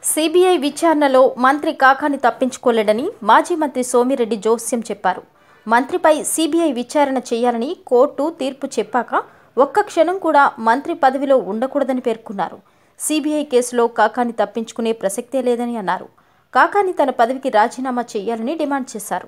CBI విచారణలో మంత్రి కాకాని తప్పించుకోలేడని మాజీ మంత్రి సోమిరెడ్డి జోస్యం చెప్పారు. మంత్రిపై సిబిఐ విచారణ చేయాలని కోర్టు తీర్పు చెప్పాక ఒక్క క్షణం కూడా మంత్రి పదవిలో ఉండకూడదని పేర్కొన్నారు. సిబిఐ కేసులో కాకాని తప్పించుకునే ప్రసక్తే లేదని అన్నారు. కాకాని తన పదవికి రాజీనామా చేయాలని డిమాండ్ చేశారు.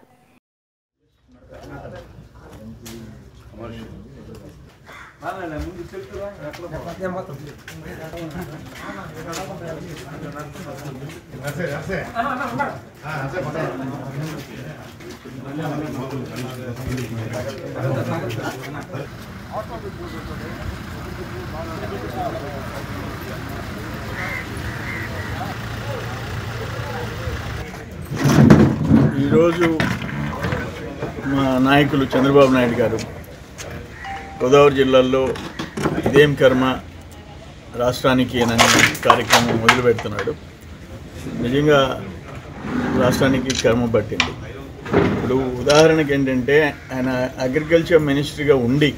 ఈరోజు మా నాయకులు చంద్రబాబు నాయుడు గారు గోదావరి జిల్లాలో ఇదేం కర్మ రాష్ట్రానికి అనే కార్యక్రమం మొదలు పెడుతున్నాడు. నిజంగా రాష్ట్రానికి కర్మ పట్టింది. ఇప్పుడు ఉదాహరణకి ఏంటంటే ఆయన అగ్రికల్చర్ మినిస్టర్గా ఉండి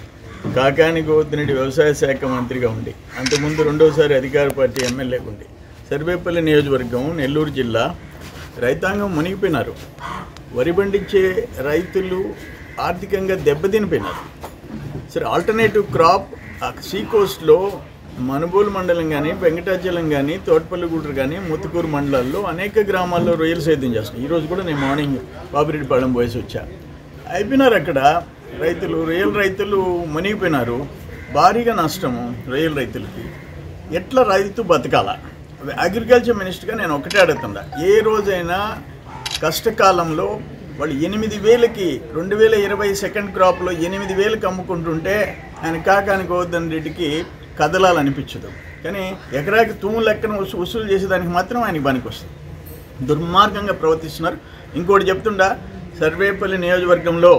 కాకాని గోవర్ధనరెడ్డి వ్యవసాయ శాఖ మంత్రిగా ఉండి అంతకుముందు రెండోసారి అధికార పార్టీ ఎమ్మెల్యేగా ఉండి సర్వేపల్లి నియోజకవర్గం నెల్లూరు జిల్లా రైతాంగం మునిగిపోయినారు. వరి పండించే రైతులు ఆర్థికంగా దెబ్బతినిపోయినారు. సరే ఆల్టర్నేటివ్ క్రాప్ సీ కోస్ట్లో మనుబోలు మండలం కానీ వెంకటాచలం కానీ తోటపల్లిగూడరు కానీ ముత్తుకూరు మండలాల్లో అనేక గ్రామాల్లో రొయ్యలు సేద్యం చేస్తున్నాయి. ఈరోజు కూడా నేను మార్నింగ్ బాబిరెడ్డిపాళెం పోయేసి వచ్చా. అయిపోయినారు అక్కడ రైతులు, రొయ్యల రైతులు మునిగిపోయినారు. భారీగా నష్టము రొయ్యల రైతులకి. ఎట్లా రైతు బతకాల? అగ్రికల్చర్ మినిస్టర్గా నేను ఒకటే అడుగుతున్నా, ఏ రోజైనా కష్టకాలంలో వాళ్ళు 8,000కి 2020 సెకండ్ క్రాప్లో 8,000కి అమ్ముకుంటుంటే ఆయన కాకాని గోవర్ధనరెడ్డికి కదలాలనిపించదు. కానీ ఎకరాకి తూము లెక్కన వసూలు చేసేదానికి మాత్రం ఆయనకి పనికి వస్తుంది. దుర్మార్గంగా ప్రవర్తిస్తున్నారు. ఇంకోటి చెప్తుండా, సర్వేపల్లి నియోజకవర్గంలో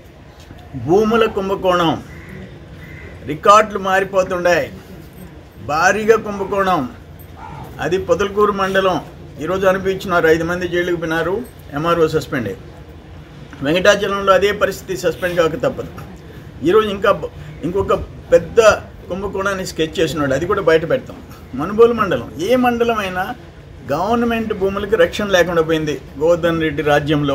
భూముల కుంభకోణం, రికార్డులు మారిపోతుండాయి. భారీగా కుంభకోణం. అది పొదలకూరు మండలం. ఈరోజు అనిపించినారు 5 మంది జైలుకు పోయినారు, ఎంఆర్ఓ సస్పెండ్ అయ్యారు. వెంకటాచలంలో అదే పరిస్థితి, సస్పెండ్ కాక తప్పదు. ఈరోజు ఇంకొక పెద్ద కుంభకోణాన్ని స్కెచ్ చేసినాడు, అది కూడా బయట పెడతాం. మనుబోలు మండలం, ఏ మండలం అయినా గవర్నమెంట్ భూములకి రక్షణ లేకుండా పోయింది గోవర్ధనరెడ్డి రాజ్యంలో.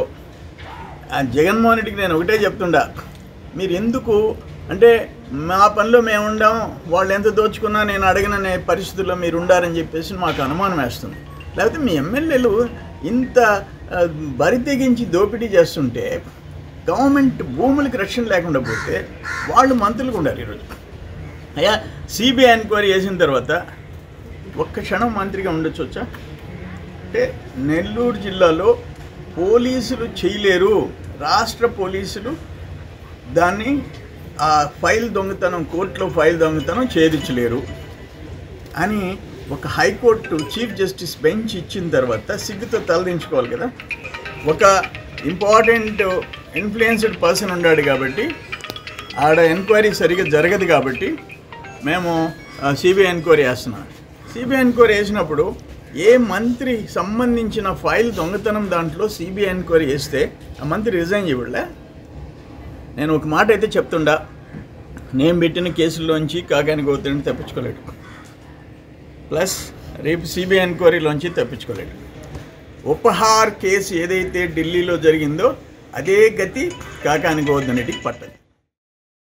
జగన్మోహన్ రెడ్డికి నేను ఒకటే చెప్తుండా, మీరు ఎందుకు అంటే మా పనిలో మేము ఉండాం, వాళ్ళు ఎంత దోచుకున్నా నేను అడగననే పరిస్థితుల్లో మీరు ఉండారని చెప్పేసి మాకు అనుమానం వేస్తుంది. లేకపోతే మీ ఎమ్మెల్యేలు ఇంత బరి తెగించి దోపిడీ చేస్తుంటే గవర్నమెంట్ భూములకి రక్షణ లేకుండా పోతే వాళ్ళు మంత్రులకు ఉండారు. ఈరోజు అయ్యా సిబిఐ ఎంక్వైరీ చేసిన తర్వాత ఒక్క క్షణం మంత్రిగా ఉండొచ్చు వచ్చా అంటే నెల్లూరు జిల్లాలో పోలీసులు చేయలేరు, రాష్ట్ర పోలీసులు దాన్ని ఆ ఫైల్ దొంగతనం, కోర్టులో ఫైల్ దొంగతనం ఛేదించలేరు అని ఒక హైకోర్టు చీఫ్ జస్టిస్ బెంచ్ ఇచ్చిన తర్వాత సిగ్గుతో తలదించుకోవాలి కదా. ఒక ఇంపార్టెంట్ ఇన్ఫ్లుయెన్స్డ్ పర్సన్ ఉన్నాడు కాబట్టి ఆడ ఎంక్వైరీ సరిగ్గా జరగదు కాబట్టి మేము సిబిఐ ఎంక్వైరీ వేస్తున్నాం. సిబిఐ ఎంక్వైరీ వేసినప్పుడు ఏ మంత్రి సంబంధించిన ఫైల్ దొంగతనం దాంట్లో సిబిఐ ఎంక్వైరీ వేస్తే ఆ మంత్రి రిజైన్ చేయబడలే. నేను ఒక మాట అయితే చెప్తుండా, నేను పెట్టిన కేసుల్లోంచి కాకాని గోవర్ధనరెడ్డి తప్పించుకోలేడు, ప్లస్ రేపు సిబిఐ ఎంక్వైరీలోంచి తప్పించుకోలేడు. ఉపహార్ కేసు ఏదైతే ఢిల్లీలో జరిగిందో అదే గతి కాకాని గోవర్ధనరెడ్డికి పట్టదు.